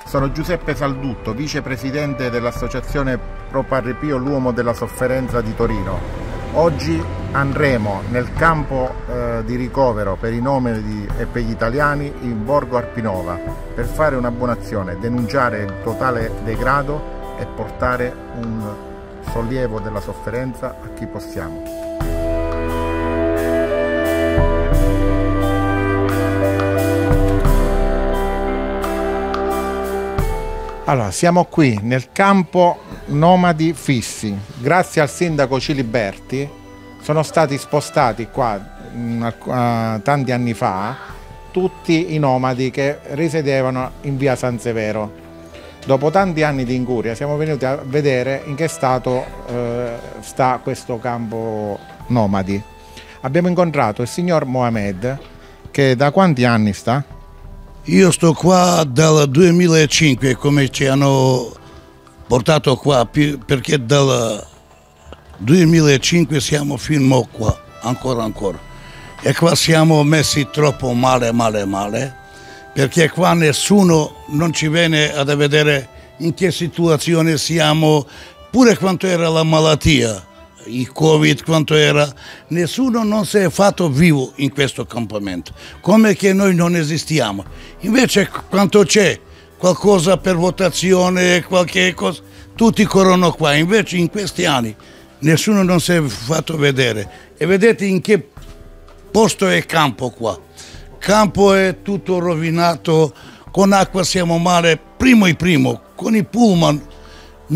Sono Giuseppe Saldutto, vicepresidente dell'Associazione Pro Padre Pio l'Uomo della Sofferenza di Torino. Oggi andremo nel campo di ricovero per i nomadi e per gli italiani in Borgo Arpinova per fare una buona azione, denunciare il totale degrado e portare un sollievo della sofferenza a chi possiamo. Allora, siamo qui nel campo nomadi fissi. Grazie al sindaco Ciliberti sono stati spostati qua tanti anni fa tutti i nomadi che risiedevano in via San Severo. Dopo tanti anni di incuria siamo venuti a vedere in che stato sta questo campo nomadi. Abbiamo incontrato il signor Mohamed, che da quanti anni sta? Io sto qua dal 2005, come ci hanno portato qua, perché dal 2005 siamo fino qua, ancora. E qua siamo messi troppo male, perché qua nessuno non ci viene a vedere in che situazione siamo, pure quanto era la malattia, il Covid, quanto era, nessuno non si è fatto vivo in questo campamento, come che noi non esistiamo. Invece quanto c'è qualcosa per votazione, qualche cosa, tutti corrono qua. Invece in questi anni nessuno non si è fatto vedere. E vedete in che posto è campo qua. Campo è tutto rovinato, con acqua siamo male, primo, con i pullman, i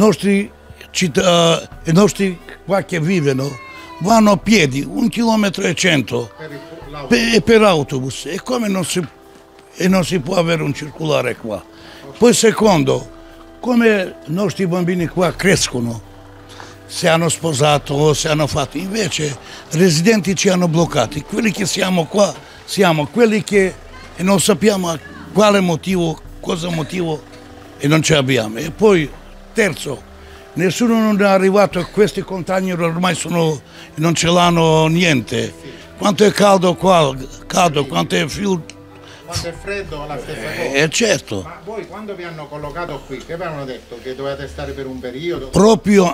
nostri qua che vivono vanno a piedi 1,1 chilometro per autobus, e come non si può avere un circolare qua. Poi secondo, come i nostri bambini qua crescono, si hanno sposato, si hanno fatto, invece i residenti ci hanno bloccati. Quelli che siamo qua siamo quelli che non sappiamo a quale motivo, cosa motivo, e non ce l'abbiamo. E poi terzo, nessuno non è arrivato a questi container, ormai non ce l'hanno niente. Quanto è caldo qua, quanto è freddo. Quanto è freddo, la stessa cosa. Certo. Ma voi quando vi hanno collocato qui, che vi avevano detto? Che dovete stare per un periodo? Proprio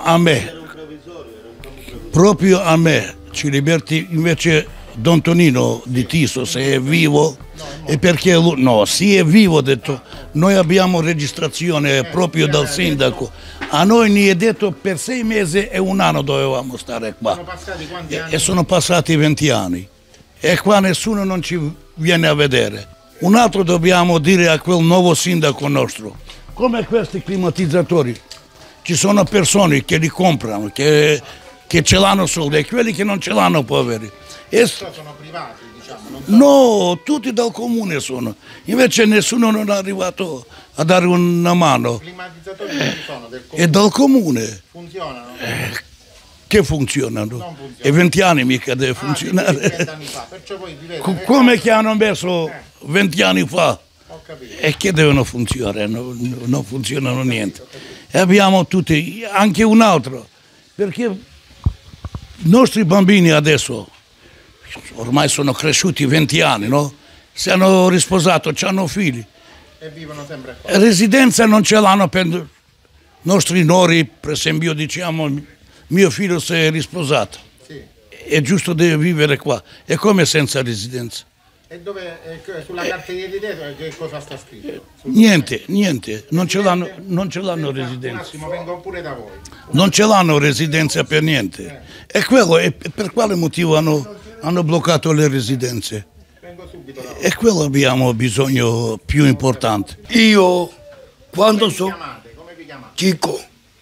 a me, Ciliberti, invece Don Tonino di Tiso, se è vivo, e perché lui, no, sì è vivo, ha detto, noi abbiamo registrazione proprio dal sindaco, a noi ne è detto per 6 mesi e 1 anno dovevamo stare qua. Sono passati quanti anni? E sono passati 20 anni e qua nessuno non ci viene a vedere. Un altro dobbiamo dire a quel nuovo sindaco nostro, come questi climatizzatori, ci sono persone che li comprano, che ce l'hanno soldi, e quelli che non ce l'hanno poveri. Sono privati, diciamo? No, tutti dal comune sono, invece nessuno non è arrivato a dare una mano. I climatizzatori non ci sono del comune? E dal comune. Funzionano? Che funzionano? Non funzionano. E 20 anni mica deve funzionare. 20 anni fa, perciò voi vivete Come che hanno messo 20 anni fa? Ho capito. E che devono funzionare? Non funzionano niente. E abbiamo tutti, anche un altro, perché i nostri bambini adesso, ormai sono cresciuti 20 anni, no? Si hanno risposato, hanno figli. E vivono sempre qua. Residenza non ce l'hanno per i nostri nori, per esempio, diciamo, mio figlio si è risposato. Sì. È giusto deve vivere qua. È come senza residenza. E dove, sulla carta di identità che cosa sta scritto? Niente, non ce l'hanno residenza. Un attimo, vengo pure da voi. Non ce l'hanno residenza per niente. E quello è per quale motivo hanno bloccato le residenze? Vengo subito da voi. E quello abbiamo bisogno più importante. Io, quando sono Come vi chiamate? Chico,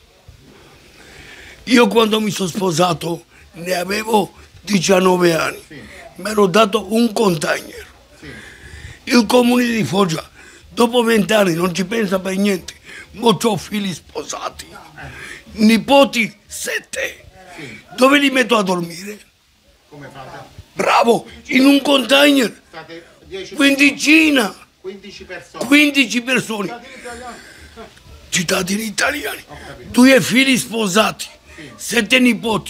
io quando mi sono sposato ne avevo 19 anni, mi hanno dato un container. Il comune di Foggia, dopo 20 anni non ci pensa per niente, ma ho figli sposati, nipoti 7, dove li metto a dormire? Come fate? Bravo, in un container, State 10 quindicina, 15 persone. 15 persone, cittadini italiani, 2 figli sposati, 7 nipoti,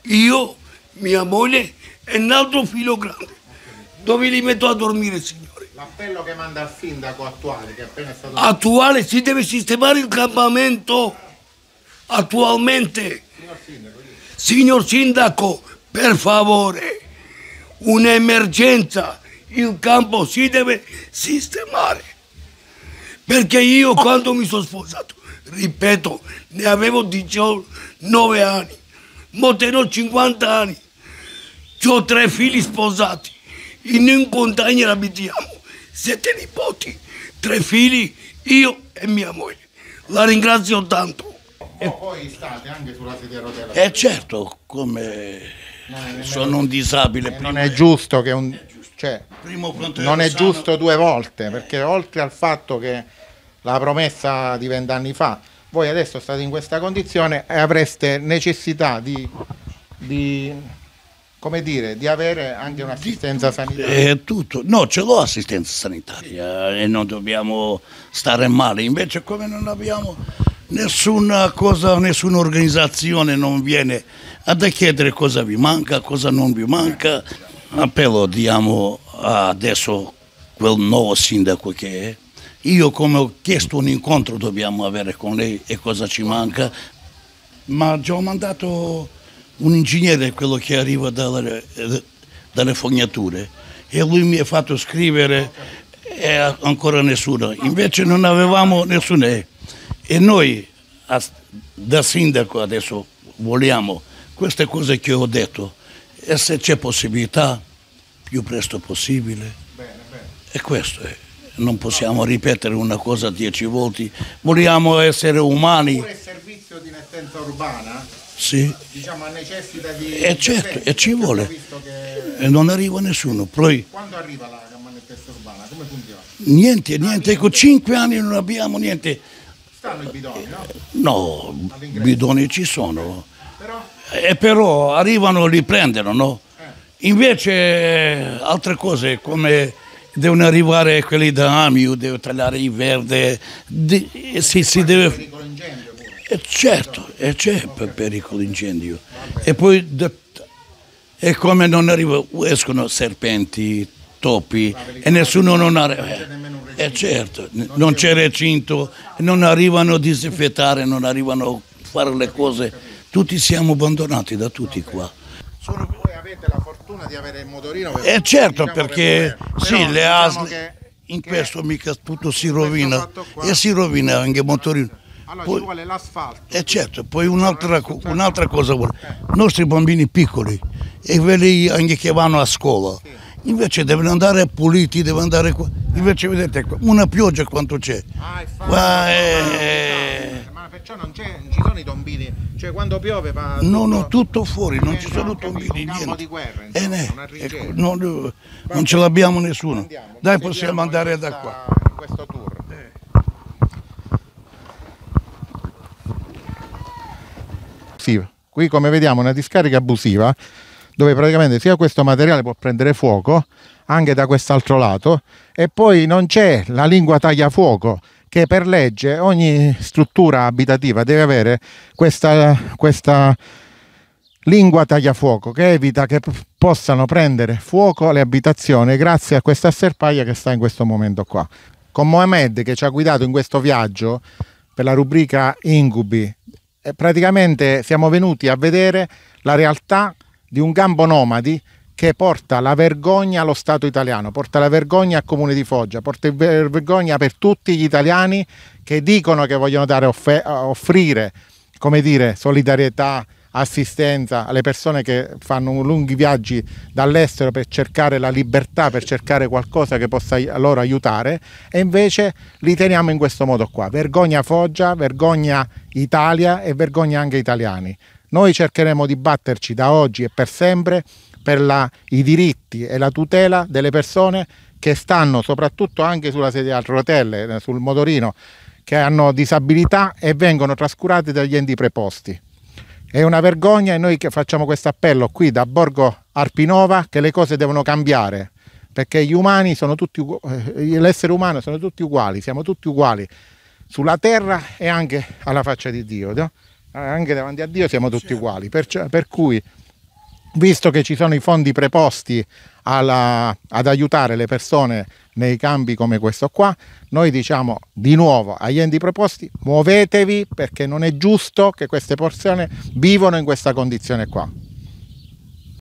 io, mia moglie e un altro figlio grande. Dove li metto a dormire, signore? L'appello che manda al sindaco attuale, che è appena stato... Attuale, si deve sistemare il campamento attualmente. Signor Sindaco, per favore, un'emergenza, il campo si deve sistemare. Perché io quando mi sono sposato, ripeto, ne avevo 19 anni, mo ho 50 anni, ho 3 figli sposati, in un container abitiamo, 7 nipoti, 3 figli, io e mia moglie. La ringrazio tanto. E poi state anche sulla sedia a rotella. Certo, come sono un disabile. Non è giusto che non è sano, giusto 2 volte, perché oltre al fatto che la promessa di 20 anni fa, voi adesso state in questa condizione e avreste necessità come dire, di avere anche un'assistenza sanitaria. È tutto. No, ce l'ho assistenza sanitaria e non dobbiamo stare male. Invece come non abbiamo nessuna cosa, nessuna organizzazione non viene a chiedere cosa vi manca, cosa non vi manca. Appello diamo adesso quel nuovo sindaco che è. Io come ho chiesto un incontro dobbiamo avere con lei e cosa ci manca, ma già ho mandato un ingegnere, quello che arriva dalle fognature, e lui mi ha fatto scrivere e ancora nessuno. Invece non avevamo nessuno. E noi da sindaco adesso vogliamo queste cose che ho detto e se c'è possibilità più presto possibile. E questo è. Non possiamo ripetere una cosa 10 volte, vogliamo essere umani. Pure il servizio di nettezza urbana, sì, diciamo, necessita di... certo, e ci vuole. Che... E non arriva nessuno. Poi, quando arriva la nettezza urbana? Come funziona? Niente, con 5 anni non abbiamo niente. Stanno i bidoni, no? No, bidoni ci sono. Però? Però arrivano, li prendono, no? Invece altre cose come... Devono arrivare quelli da AMIU, deve tagliare il verde, si deve... Pericolo incendio pure. Certo, c'è pericolo incendio. E poi è come non arriva, escono serpenti, topi e nessuno non arriva. Certo, non c'è recinto, non arrivano a disinfettare, non arrivano a fare le cose. Tutti siamo abbandonati da tutti qua. Voi avete la fortuna di avere il motorino. Certo, diciamo, perché sì, le ASL in questo mica tutto si rovina e si rovina anche il motorino. Allora Poi, ci vuole l'asfalto. Certo, poi un'altra cosa vuole. I nostri bambini piccoli e quelli anche che vanno a scuola, invece devono andare puliti, devono andare qua. Invece vedete una pioggia quanto c'è. Ma perciò non ci sono i tombini, cioè quando piove va... No, tutto fuori, non ci sono tombini, un campo niente. di guerra, insomma, non ce l'abbiamo nessuno. Andiamo, Dai, possiamo andare da qua. In questo tour. Qui come vediamo una discarica abusiva dove praticamente sia questo materiale può prendere fuoco anche da quest'altro lato, e poi non c'è la lingua tagliafuoco, che per legge ogni struttura abitativa deve avere questa lingua tagliafuoco che evita che possano prendere fuoco le abitazioni, grazie a questa serpaglia che sta in questo momento qua. Con Mohamed, che ci ha guidato in questo viaggio per la rubrica Incubi, praticamente siamo venuti a vedere la realtà di un campo nomadi che porta la vergogna allo Stato italiano, porta la vergogna al Comune di Foggia, porta la vergogna per tutti gli italiani che dicono che vogliono offrire, come dire, solidarietà, assistenza alle persone che fanno lunghi viaggi dall'estero per cercare la libertà, per cercare qualcosa che possa loro aiutare, e invece li teniamo in questo modo qua. Vergogna Foggia, vergogna Italia e vergogna anche italiani. Noi cercheremo di batterci da oggi e per sempre per i diritti e la tutela delle persone che stanno soprattutto anche sulla sedia a rotelle, sul motorino, che hanno disabilità e vengono trascurati dagli enti preposti. È una vergogna, e noi che facciamo questo appello qui da Borgo Arpinova che le cose devono cambiare, perché gli umani sono tutti, l'essere umano sono tutti uguali, siamo tutti uguali sulla terra e anche alla faccia di Dio, no? Anche davanti a Dio siamo tutti uguali, per cui visto che ci sono i fondi preposti ad aiutare le persone nei campi come questo qua, noi diciamo di nuovo agli enti preposti: muovetevi, perché non è giusto che queste persone vivono in questa condizione qua.